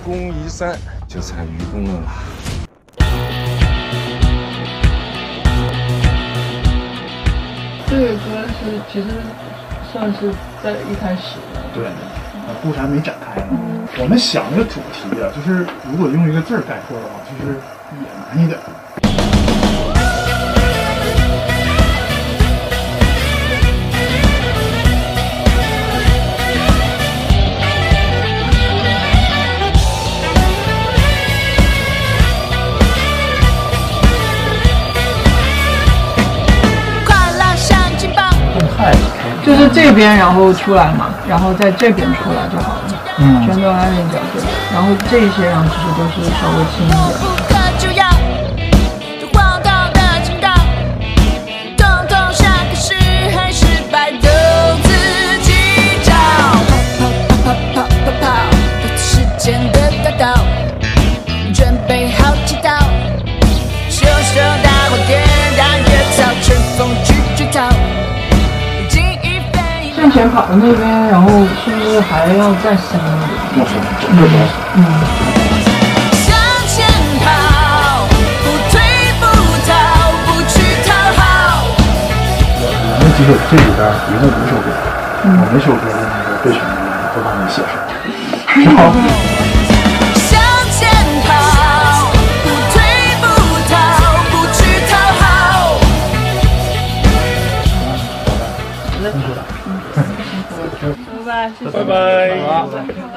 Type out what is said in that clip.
功一散，这才愚公了。 这个歌其实算是在一开始的， 对，故事还没展开呢。我们想一个主题啊，就是如果用一个字儿概括的话，就是野蛮一点。 就是这边然后出来嘛，然后在这边出来就好了，全都按那角度，然后这些然后其实都是稍微轻一点。准备好祈祷，袖手大花点燃野草，乘风去追逃。向前跑的那边，然后是不是还要再深一点？向前跑，不退不逃，不去讨好。 我们几首这里边一共5首歌，我每首歌的那个备选都帮你写上，挺好。 向前跑，不退不逃，不去讨好。 辛苦了。 拜拜，谢谢。 拜拜。